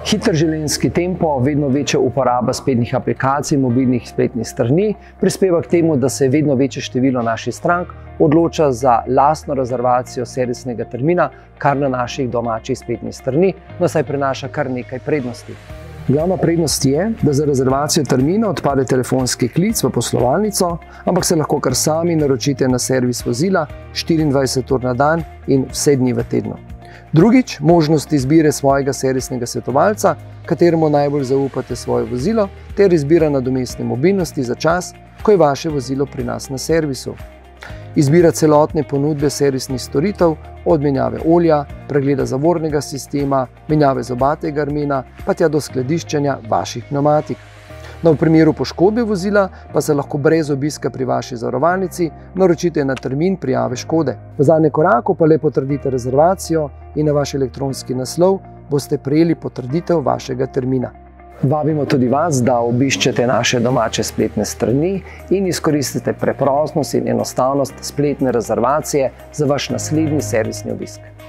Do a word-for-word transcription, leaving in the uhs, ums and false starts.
Hiter življenjski tempo, vedno večja uporaba spletnih aplikacij, mobilnih spletnih strani prispeva k temu, da se vedno večje število naših strank odloča za lastno rezervacijo servisnega termina, kar na naših domačih spletnih strani, no saj prinaša kar nekaj prednosti. Glavna prednost je, da za rezervacijo termina odpade telefonski klic v poslovalnico, ampak se lahko kar sami naročite na servis vozila štiriindvajset ur na dan in vse dni v tednu. Drugič, možnost izbire svojega servisnega svetovalca, kateremu najbolj zaupate svoje vozilo, ter izbira nadomestne mobilnosti za čas, ko je vaše vozilo pri nas na servisu. Izbira celotne ponudbe servisnih storitev, od menjave olja, pregleda zavornega sistema, menjave zobatega armena, pa tja do skladiščenja vaših pnevmatik. No, v primeru poškodbe vozila pa se lahko brez obiska pri vaši zavarovalnici naročite na termin prijave škode. V zadnjem koraku pa le potrdite rezervacijo in na vaš elektronski naslov boste prejeli potrditev vašega termina. Vabimo tudi vas, da obiščete naše domače spletne strani in izkoristite preprostnost in enostavnost spletne rezervacije za vaš naslednji servisni obisk.